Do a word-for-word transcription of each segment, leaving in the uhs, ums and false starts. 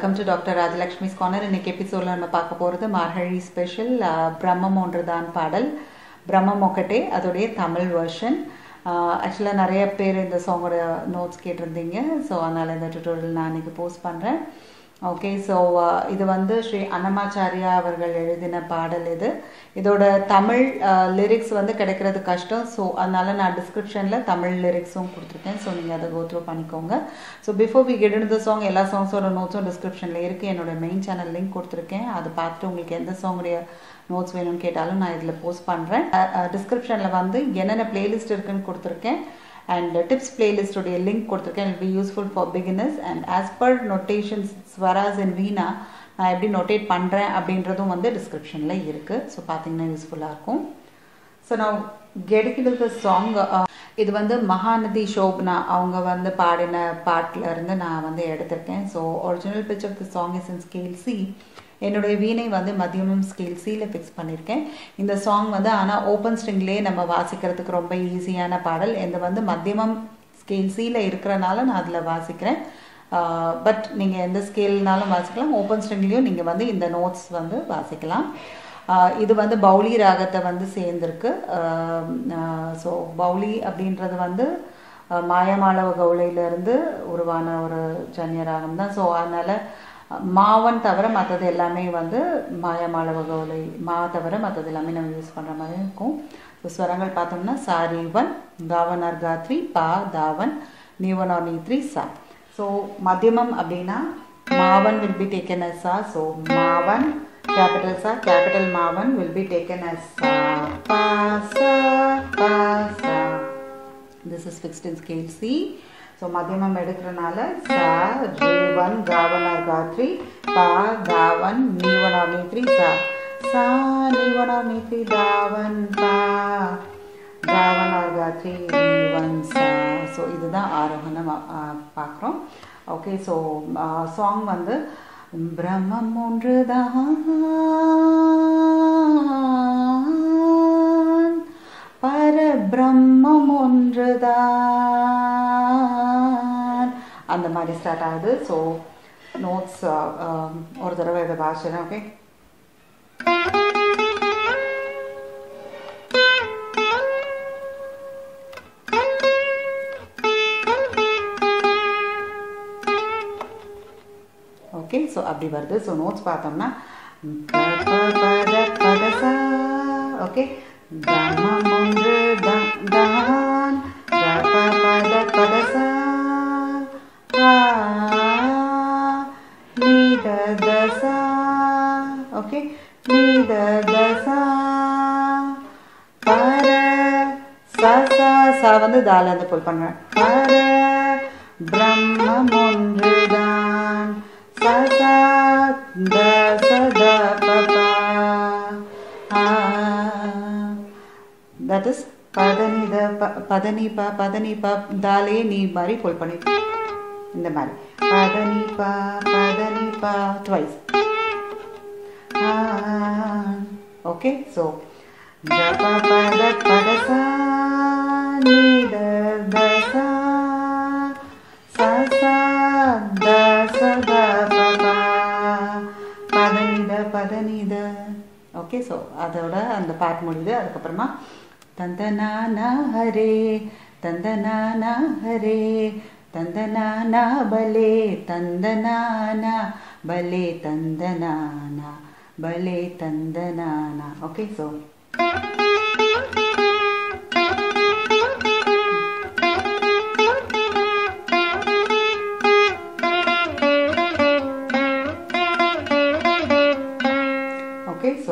welcome to Doctor Rajalakshmi's Corner. இன்னைக்கு எபிசோட்ல நம்ம பார்க்க போறது மார்கழி ஸ்பெஷல் பிரம்மம் ஒன்றுதான் பாடல். பிரம்மம் ஒக்கட்டே அதோடைய தமிழ் வெர்ஷன். ஆக்சுவலாக நிறைய பேர் இந்த சாங்கோட நோட்ஸ் கேட்டிருந்தீங்க. ஸோ அதனால் இந்த டுட்டோரியல் நான் இன்னைக்கு போஸ்ட் பண்ணுறேன். ஓகே, ஸோ இது வந்து ஸ்ரீ அன்னமாச்சாரியா அவர்கள் எழுதின பாடல். இது இதோட தமிழ் லிரிக்ஸ் வந்து கிடைக்கிறது கஷ்டம். ஸோ அதனால நான் டிஸ்கிரிப்ஷனில் தமிழ் லிரிக்ஸும் கொடுத்துருக்கேன். ஸோ நீங்கள் அதை கோத்ரூ பண்ணிக்கோங்க. So before we get into the song, எல்லா சாங்ஸோட நோட்ஸும் டிஸ்கிரிப்ஷனில் இருக்குது. என்னோட மெயின் சேனல் லிங்க் கொடுத்துருக்கேன். அதை பார்த்துட்டு உங்களுக்கு எந்த சாங்குடைய நோட்ஸ் வேணும்னு கேட்டாலும் நான் இதில் போஸ்ட் பண்ணுறேன். டிஸ்கிரிப்ஷனில் வந்து என்னென்ன பிளேலிஸ்ட் இருக்குன்னு கொடுத்துருக்கேன். And uh, tips playlist உடைய link கொடுத்திருக்கேன். It will be useful for beginners. And as per notations, swaras and veena நான் எப்படி நோட்டேட் பண்ணுறேன் அப்படின்றதும் வந்து டிஸ்கிரிப்ஷனில் இருக்குது. ஸோ பார்த்தீங்கன்னா யூஸ்ஃபுல்லாக இருக்கும். ஸோ நான் கெடிக்கிட்டு த சாங், இது வந்து மகாநதி ஷோப்னா அவங்க வந்து பாடின பாட்டில் இருந்து நான் வந்து எடுத்திருக்கேன். So original pitch of the song is in scale C. என்னுடைய வீணை வந்து மத்தியமம் ஸ்கேல் சியில் ஃபிக்ஸ் பண்ணியிருக்கேன். இந்த சாங் வந்து ஆனால் ஓப்பன் ஸ்ட்ரிங்லேயே நம்ம வாசிக்கிறதுக்கு ரொம்ப ஈஸியான பாடல். இது வந்து மத்தியமம் ஸ்கேல் சியில் இருக்கிறனால நான் அதில் வாசிக்கிறேன். பட் நீங்கள் எந்த ஸ்கேல்னாலும் வாசிக்கலாம். ஓப்பன் ஸ்ட்ரிங்லேயும் நீங்கள் வந்து இந்த நோட்ஸ் வந்து வாசிக்கலாம். இது வந்து பவுளி ராகத்தை வந்து சேர்ந்துருக்கு. ஸோ பவுளி அப்படின்றது வந்து மாயமாளவ கவுளையிலேருந்து உருவான ஒரு ஜன்ய ராகம் தான். ஸோ அதனால் மாவன் தவிர மற்றது எல்லாமே வந்து மாயமாளவ கவுளை மா தவிர மற்றது எல்லாமே நம்ம யூஸ் பண்ணுற மாதிரி இருக்கும். ஸோ ஸ்வரங்கள் பார்த்தோம்னா சாரிவன், காவனார் காத்ரி, பா தாவன், நீவனார் நீத்ரி, சா. ஸோ மத்தியமம் அப்படின்னா மாவன் வில் பி டேக்கன் அஸ் சா. ஸோ மாவன் கேபிட்டல் சா, கேபிட்டல் மாவன் வில் பி டேக்கன் அஸ் சா, பா சா பா சா. This is fixed in scale C. So மத்தியமம் எடுக்கிறனால சா ரேவன் காவனார் காத்ரி, பா தாவன் நீவனார் நீத்ரி, சா சா நீவனார் நீத்ரி தாவன், பா தாவனார் காத்ரி நீவன், சா. ஸோ இதுதான் ஆரோகணம் பார்க்குறோம். ஓகே, ஸோ சாங் வந்து பிரம்மம் ஒன்றுதான் பரபிரம்மம் ஒன்றுதான் அந்த மாதிரி ஸ்டார்ட் ஆகுது. ஸோ நோட்ஸ் ஒரு தடவை இதை வாசிக்கிறேன். ஓகே, ஓகே ஸோ அப்படி வருது. ஸோ நோட்ஸ் பார்த்தோம்னா ஓகே, பிரம்மம் ஒன்று தான் கப பத பதசா நீத தசா. ஓகே, நீத தசா பர சசா. சா வந்து தால இருந்து புல் பண்ணுறேன். பர பிரம்மம் ஒன்றுதான் சசா தச த பபா. தட் இஸ் பதனி த பதனி ப பதனி ப தாலே நீ மாதிரி புல் பண்ணி இந்த மாதிரி பதனி ப பதனி ப ட்வைஸ். ஓகே, ஸோ ஜப பத பதசா நீத தசா சசா தச த பபா பதனித பதனித. ஓகே, ஸோ அதோட அந்த பாட்டு முடியுது. அதுக்கப்புறமா தந்தனானா ஹரே தந்தனானா ஹரே தந்தனானா பலே தந்தனானா பலே தந்தனானா பலே தந்தனானா. ஓகே, ஸோ ஓகே, ஸோ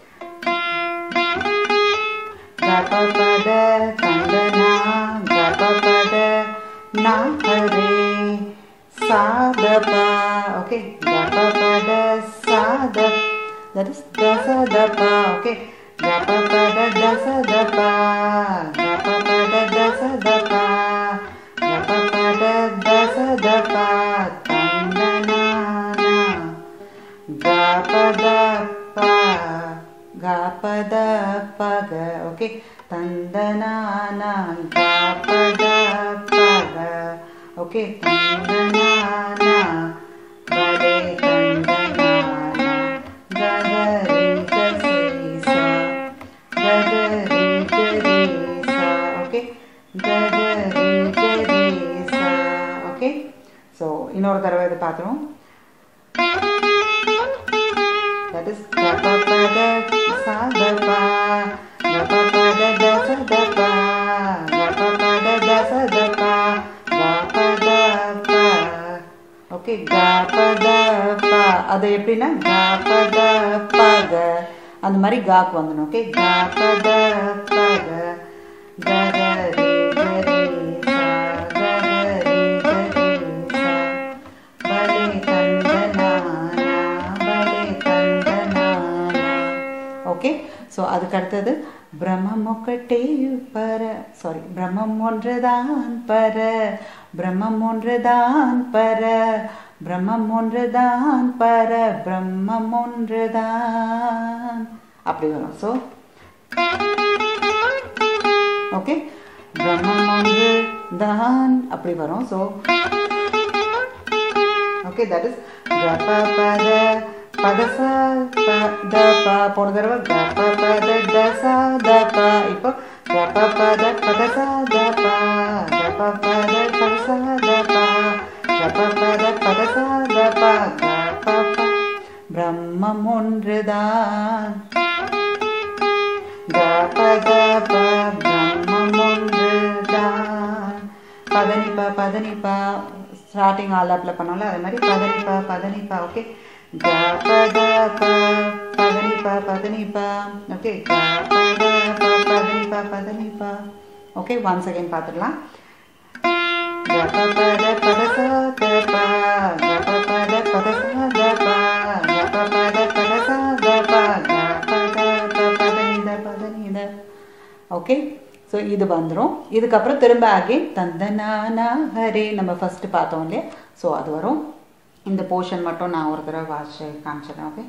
கப பத தந்தனா கப பத நா ஹரே சாதபா. ஓகே, கப பத சாத that is dasa dapa. Okay, gapa pada dasa dapa, gapa pada dasa dapa, gapa pada dasa dapa, tandanana gapa dapa gapa dapa ga. Okay, tandanana gapa dapa ga. Okay, tandanana bale ககரி கரி சா. Okay, so இன்னொரு தடவை இது பார்த்துருவோம். That is gapa pada sa da pa, gapa pada da sa da pa, gapa pada da sa da pa, gapa da pa. Okay, gapa da pa. அது எப்படின்னா gapa da pa ga அந்த மாதிரி காக்கு வந்துடும். Okay, gapa da pa ga gagari gari sa gagari gari sa bale tandana. Okay, so அதுக்கு அடுத்தது பிரம்மம் ஒக்கட்டே பர, சாரி பிரம்மம் ஒன்றுதான் பர, பிரம்மம் ஒன்றுதான் பர, பிரம்மம் ஒன்றுதான் பர, பிரம்மம் ஒன்றுதான் அப்படி வரும். ஸோ ஓகே, பிரம்மம் ஒன்று தான் அப்படி வரும். ஸோ ஓகே, தட் இஸ் கப பத பதசா பத ப. போன தடவை கப பத தசா த ப. இப்போ கப பத பதசா த ப, கப பத பதசா த ப, கப பத பதசா த ப, கப ப. பிரம்மம் ஒன்றுதான் கபத ப, பிரம்மம் ஒன்றுதான். பதனிப்பா பதனிப்பா ஸ்டார்டிங் ஆலாப்பில் பண்ணோம்ல அது மாதிரி பதனிப்பா பதனிப்பா. ஓகே, கபதப பதனிப்பா பதனிப்பா. ஓகே, கபதப பதனிப்பா பதனிப்பா. ஓகே, ஒன்ஸ் அகைன் பார்த்துடலாம். கபபத பதசா தப, கபபத பதசா தப, கபபத பதசா தப, கபதப பதனித பதனித. ஓகே, ஸோ இது வந்துடும். இதுக்கப்புறம் திரும்ப அகைன் தந்தனானா ஹரே நம்ம ஃபஸ்ட்டு பார்த்தோம் இல்லையா, ஸோ அது வரும். இந்த போர்ஷன் மட்டும் நான் ஒரு தடவை வாட்ச் காமிச்சிடறேன். ஓகே,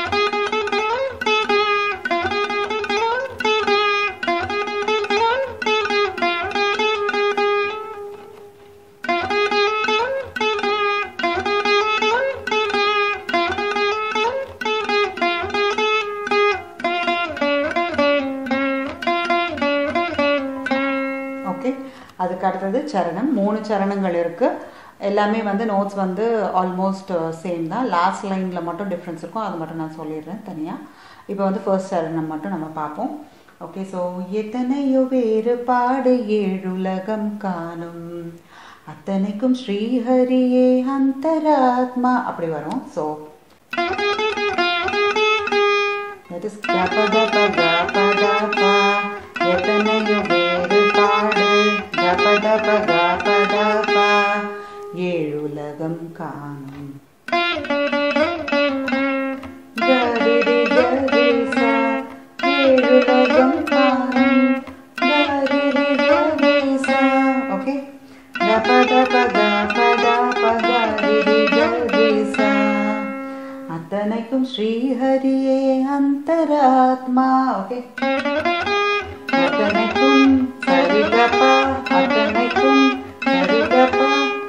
ஓகே, அதுக்கு அடுத்தது சரணம். மூணு சரணங்கள் இருக்குது. எல்லாமே வந்து நோட்ஸ் வந்து ஆல்மோஸ்ட் சேம் தான். லாஸ்ட் லைனில் மட்டும் டிஃப்ரென்ஸ் இருக்கும், அது மட்டும் நான் சொல்லிடுறேன் தனியாக. இப்போ வந்து ஃபர்ஸ்ட் சரணம் மட்டும் நம்ம பார்ப்போம். ஓகே, ஸோ எத்தனையோ வேறுபாடு ஏழுலகம் காணும், அத்தனைக்கும் ஸ்ரீஹரியே அந்தராத்மா அப்படி வரும். ஸோ தட் இஸ் கபதப கபதப, எத்தனையோ வேறுபாடு கபதப கபதப, ஏழுலகம் காணும். கரிரி கரி சா, ஏழுலகம் காணும், கரிரி கரி சா. ஓகே, கபதப கபதப கரிரி கரி சா, அத்தனைக்கும் ஸ்ரீஹரியே அந்தராத்மா. ஓகே, அத்தனைக்கும் சரிகபா, அத்தனைக்கும் சரிகபா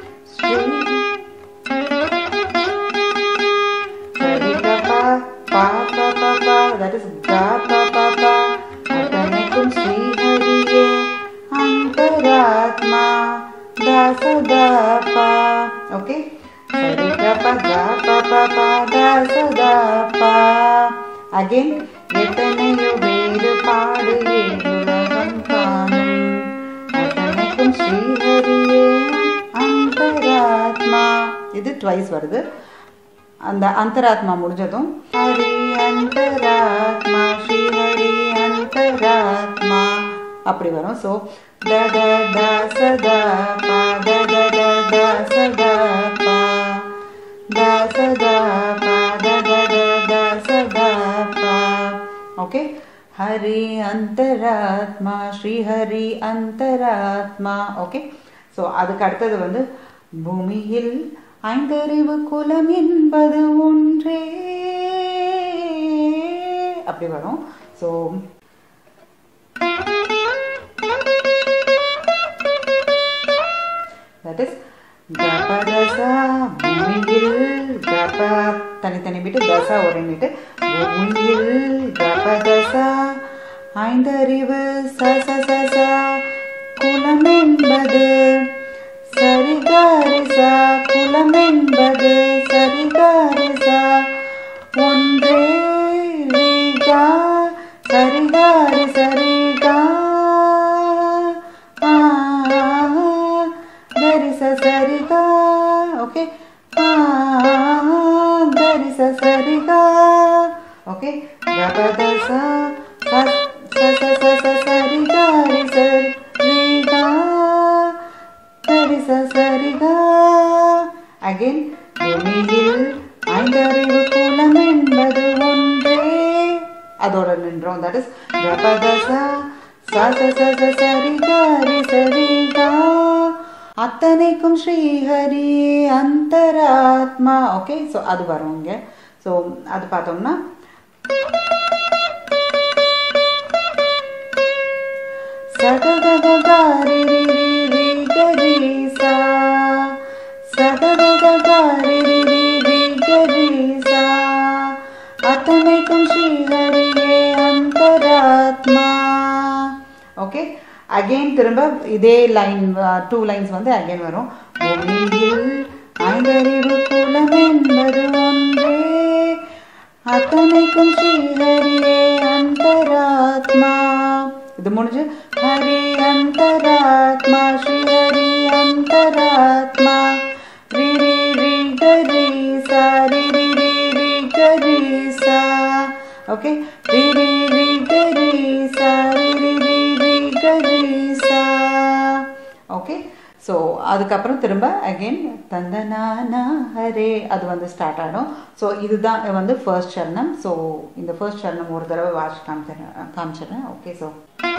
that is ga pa pa pa, atanaikum Sri Hariye antaratma dasa da pa. Okay, sari ga pa ga pa pa pa dasa da pa. Again, எத்தனையோ வேறுபாடு ஏழுலகம் காணும், அத்தனைக்கும் ஸ்ரீஹரியே அந்தராத்மா. இது ட்வைஸ் வருது. அந்த அந்தராத்மா முடிஞ்சதும் ஹரி அந்தராத்மா ஸ்ரீஹரி அந்தராத்மா அப்படி வரும். ஸோ த த த சதா பா, த த த த சதா பா, த சதா பா, த த த த சதா பா. ஓகே, ஹரி அந்தராத்மா ஸ்ரீஹரி அந்தராத்மா. ஓகே, ஸோ அதுக்கு அடுத்தது வந்து பூமியில் ஐந்தறிவு குலம் என்பது ஒன்றே அப்படி வரும். ஸோ that is கபதசா, பூமியில் கப தனித்தனி விட்டு தசா ஒரு எண்ணிட்டு பூமியில் கபதசா ஐந்தறிவு ச ச ச ச குலம் குலம் என்பது சரிகாரிசா குலம் என்பது சரிகாரிசா ஒன்றே ரீகா சரிகாரி சரிகா கரிச சரிகா ஓகே கரிச சரிகா ஓகே கபதசா சரிகாரி சரிகா கரிச சரிகா again பூமியில் ஐந்தறிவு குலம் என்பது ஒன்றே அதோட நின்றோம் that is கபதசா சரிகாரி சரிகா அத்தனைக்கும் ஸ்ரீஹரியே அந்தராத்மா ஓகே ஸோ அது வரும் இங்கே ஸோ அது பார்த்தோம்னா சகககாரி கரீசா சகககாரி கரீசா அத்தனைக்கும் ஸ்ரீஹரியே அந்தராத்மா ஓகே அகெயின் திரும்ப இதே லைன் டூ லைன்ஸ் வந்து அகெயின் வரும் பூமியில் ஐந்தறிவு குலம் என்பது ஒன்றே அத்தனைக்கும் ஸ்ரீஹரியே அந்தராத்மா இது முடிஞ்சு ஹரி அந்தராத்மா ஸ்ரீஹரி அந்தராத்மா ரி ரி ரி கரி சா ரி ரி ரி ரி கரி சா ஓகே ரி ரி ரி கரி சா ரி ரி ரி ரி கரி சா ஓகே ஸோ அதுக்கப்புறம் திரும்ப அகெயின் தந்தனானா ஹரே அது வந்து ஸ்டார்ட் ஆகிடும் ஸோ இதுதான் வந்து ஃபர்ஸ்ட் சரணம் ஸோ இந்த ஃபர்ஸ்ட் சரணம் ஒரு தடவை வாட்ச் காமிச்சிடுறேன் காமிச்சிடுறேன் okay so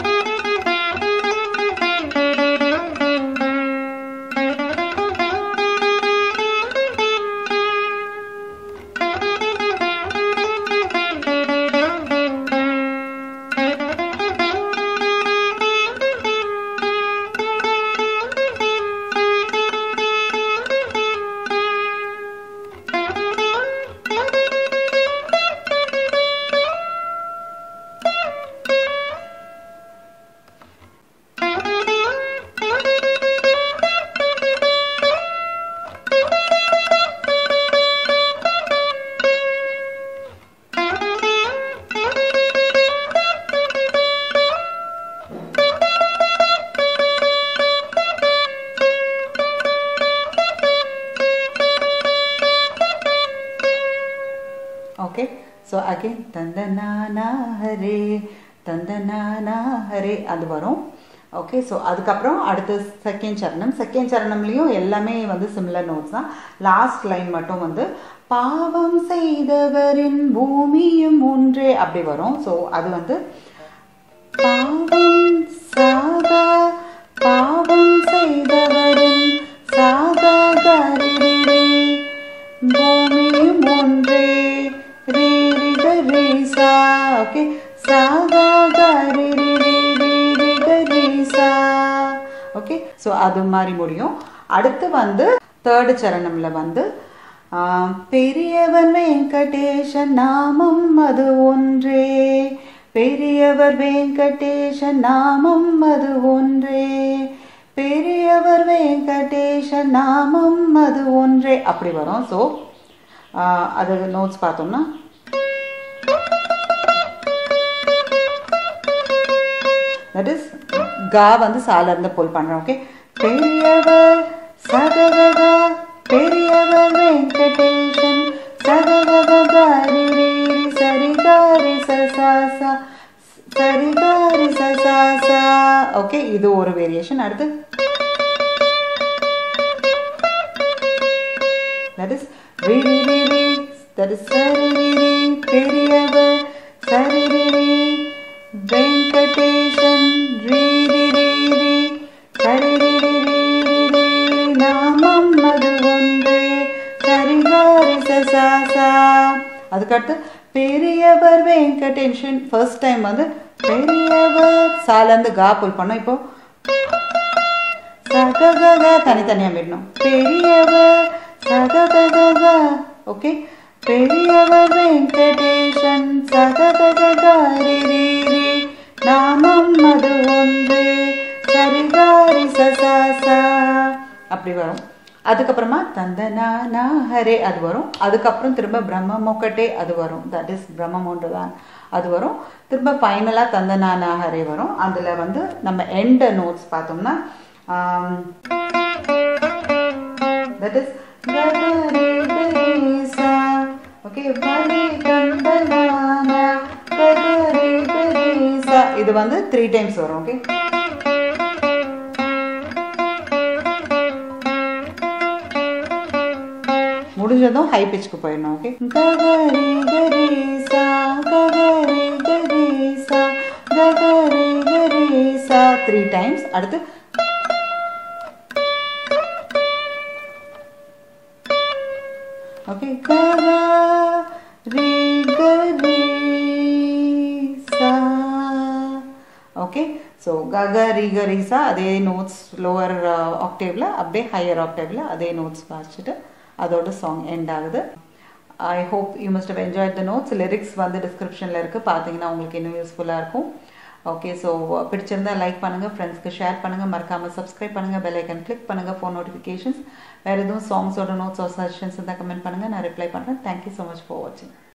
okay so again தந்தனானா ஹரே தந்தனானா ஹரே அது வரும் ஓகே ஸோ அதுக்கப்புறம் அடுத்த செகண்ட் சரணம் செகண்ட் சரணம்லேயும் எல்லாமே வந்து சிமிலர் நோட்ஸ் தான் லாஸ்ட் லைன் மட்டும் வந்து பாவம் செய்தவரின் பூமியும் ஒன்றே அப்படி வரும் ஸோ அது வந்து பாவம் சாக பாவம் செய்தவரின் சாகரிரே பூமியும் ஒன்றே ரீ ரி கரி சா ஓகே சாகரிரே ரீ கரி சா ஓகே ஸோ அது மாதிரி முடியும். அடுத்து வந்து தேர்டு சரணம்ல வந்து பெரியவர் வெங்கடேசன் நாமம் அது ஒன்றே பெரியவர் வெங்கடேசன் நாமம் அது ஒன்றே பெரியவர் வெங்கடேசன் நாமம் அது ஒன்றே அப்படி வரும். ஸோ அது நோட்ஸ் பார்த்தோம்னா தட் இஸ் கா வந்து சால இருந்து புல் பண்றோம். ஓகே பெரியவர் சககக பெரியவர் வெங்கடேசன் சகககாரி சரி காரி சசா சரி காரி சசா. ஓகே இது ஒரு வேரியேஷன். அடுத்து that is ri ri ri ri that is sari ri ri பெரியவர் சரி ரி ரி வெங்கடேசன் ரி ரி ரி ரி சரி ரி ரி ரி ரி நாமம் அது ஒன்றே சரி காரி சசா. அதுக்கடுத்து பெரியவர் வெங்கடேசன் ஃபர்ஸ்ட் டைம் வந்து பெரியவர் சாலந்து கா புல் பண்ணோம். இப்போ சககக தனித்தனியா விடணும். பெரியவர் சககக ஓகே பெரியவர் வெங்கடேசன் சகககாரி ரி ரி நாமம் அது ஒன்றே சரி காரி சசா சா அப்படி வரும். அதுக்கப்புறமா தந்தனா நா ஹரே அது வரும். அதுக்கப்புறம் திரும்ப பிரம்ம மொக்கட்டே அது வரும். தட் இஸ் பிரம்மம் ஒன்றுதான் அது வரும். திரும்ப ஃபைனலாக தந்தனா நா ஹரே வரும். அதில் வந்து நம்ம எண்ட் நோட்ஸ் பார்த்தோம்னா தட் இஸ் ஓகே. இது வந்து த்ரீ டைம்ஸ் வரும். ஓகே. முடிஞ்சதும் ஹை பிச்சுக்கு போயிடணும். ஓகே. ககரி கரி சா ககரி கரி சா ககரி கரி சா த்ரீ டைம்ஸ். அடுத்து ஓகே ககரி கரி சா. ஓகே. ஸோ ககரி கரி சா அதே நோட்ஸ் லோவர் ஆக்டேவில் அப்படியே ஹையர் ஆக்டேவில் அதே நோட்ஸ் வாசிச்சுட்டு அதோட சாங் எண்ட் ஆகுது. I hope you must have enjoyed the notes. Lyrics வந்து டிஸ்கிரிப்ஷனில் இருக்குது, பார்த்தீங்கன்னா உங்களுக்கு இன்னும் யூஸ்ஃபுல்லாக இருக்கும். ஓகே. ஸோ பிடிச்சிருந்தா லைக் பண்ணுங்கள், ஃப்ரெண்ட்ஸ்க்கு ஷேர் பண்ணுங்கள், மறக்காமல் சப்ஸ்கிரைப் பண்ணுங்கள், பெல் ஐக்கன் கிளிக் பண்ணுங்கள், ஃபோன் நோட்டிஃபிகேஷன்ஸ். வேறு எதுவும் சாங்ஸோட நோட்ஸ் ஆர் சஜஷன்ஸ் இருந்தால் கமெண்ட் பண்ணுங்கள், நான் ரிப்ளை பண்ணுறேன். தேங்க்யூ ஸோ மச் ஃபார் வாட்சிங்.